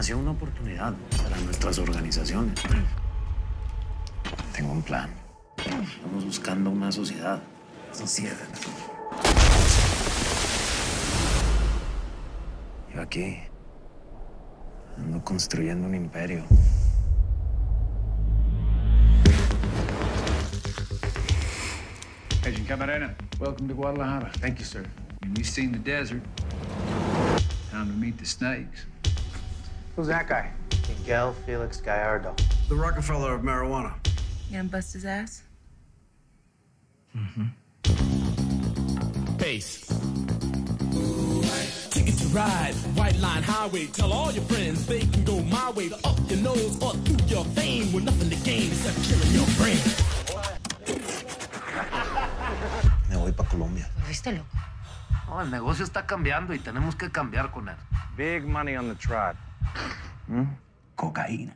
nació una oportunidad para nuestras organizaciones. Tengo un plan. Estamos buscando una sociedad. Yo aquí ando construyendo un imperio. Agent Camarena, welcome to Guadalajara. Thank you, sir. We've seen the desert. Time to meet the snakes. Who's that guy? Miguel Felix Gallardo. The Rockefeller of marijuana. You gonna bust his ass? Bass. Ticket to ride, White Line Highway. Tell all your friends they can go my way. To up your nose or through your fame with nothing to gain except killing your brain. Me voy para Colombia. ¿Viste loco? No, el negocio está cambiando y tenemos que cambiar con él. Big money on the trot. Cocaína.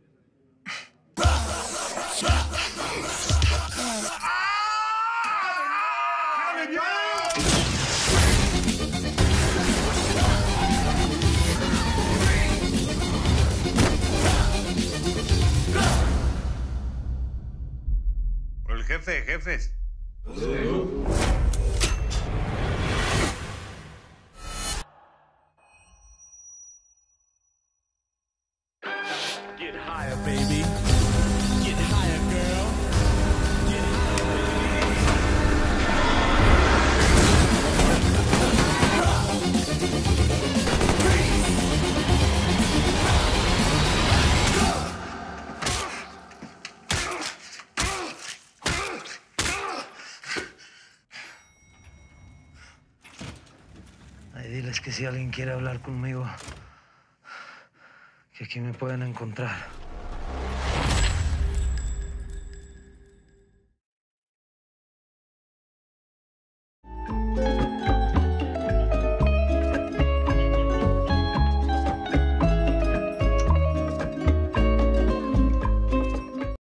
Por el jefe de jefes. Get higher, baby. Get higher, girl. Get Ay, diles que si alguien quiere hablar conmigo, que aquí me pueden encontrar.